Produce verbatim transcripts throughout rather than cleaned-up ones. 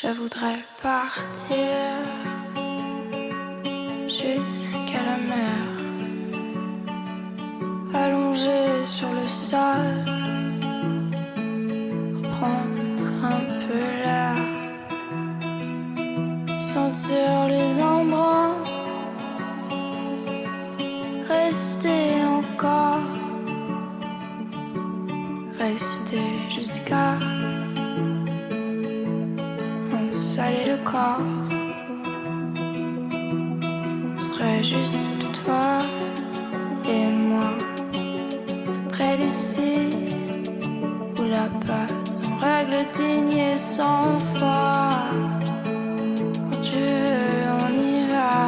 Je voudrais partir jusqu'à la mer, allongé sur le sable, reprendre un peu l'air, sentir les embruns, rester encore, rester jusqu'à saler le corps. On serait juste toi et moi, près d'ici ou là-bas, sans règle digne et sans foi. Quand tu veux, on y va.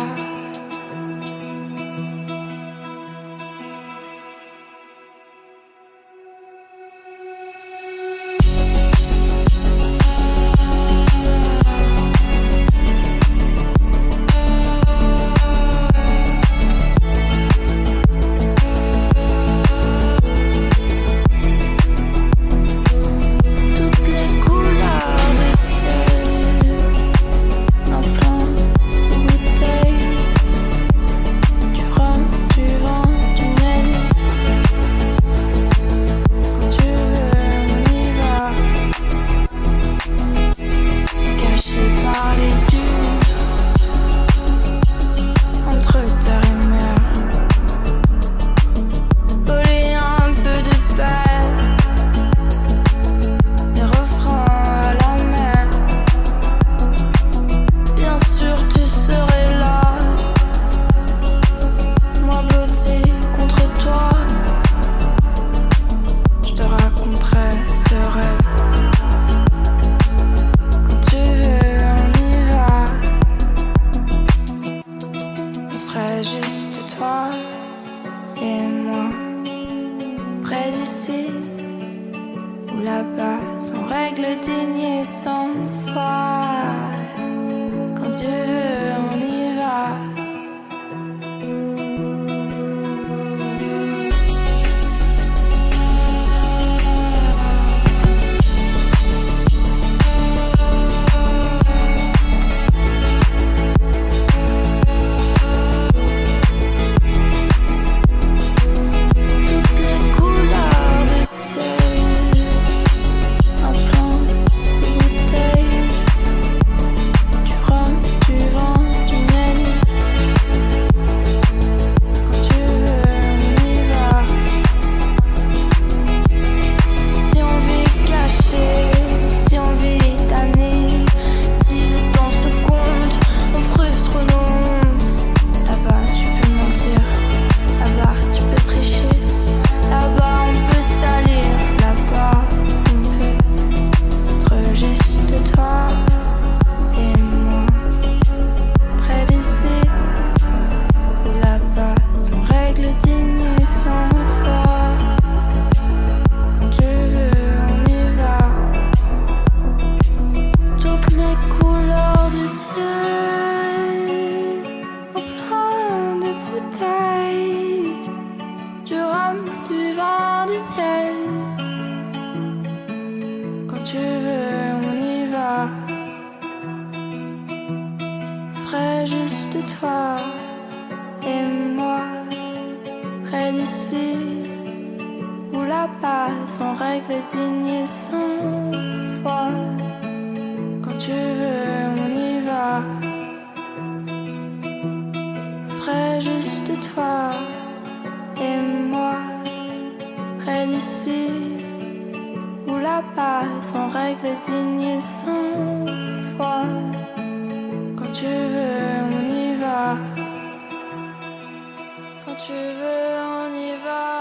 Là-bas, sans règle digne et sans foi. Quand tu veux, on y va. Du vent, du miel. Quand tu veux, on y va. Ce serait juste toi et moi, près d'ici ou là-bas, sans règle digne et sans foi. Quand tu veux, on y va. Ce serait juste toi et moi, près d'ici ou là-bas, sans règle digne et sans foi. Quand tu veux, on y va. Quand tu veux, on y va.